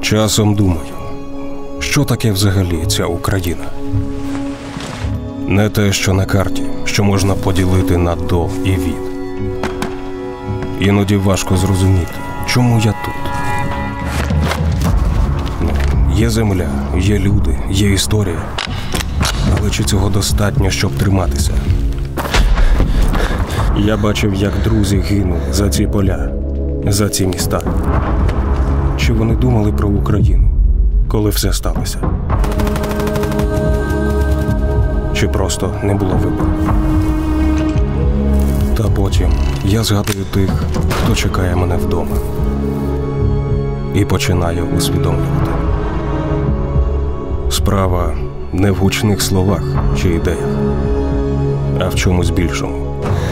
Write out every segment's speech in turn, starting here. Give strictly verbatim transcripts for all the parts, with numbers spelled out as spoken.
Часом думаю, що таке взагалі ця Україна? Не те, що на карті, що можна поділити на «до» і «від». Іноді важко зрозуміти, чому я тут. Ну, є земля, є люди, є історія. Але чи цього достатньо, щоб триматися? Я бачив, як друзі гинули за ці поля, за ці міста. Чи вони думали про Україну, коли все сталося? Чи просто не було вибору? Та потім я згадую тих, хто чекає мене вдома. І починаю усвідомлювати. Справа не в гучних словах чи ідеях, а в чомусь більшому.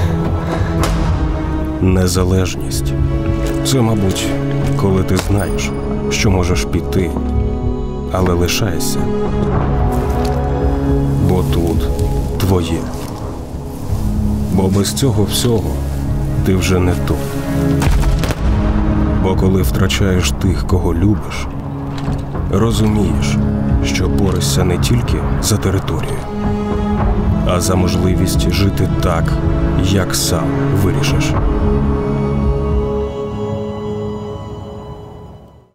Незалежність – це, мабуть, коли ти знаєш, що можеш піти, але лишаєшся. Бо тут твоє. Бо без цього всього ти вже не тут. Бо коли втрачаєш тих, кого любиш, розумієш, що борешся не тільки за територію, а за можливість жити так, як сам вирішиш.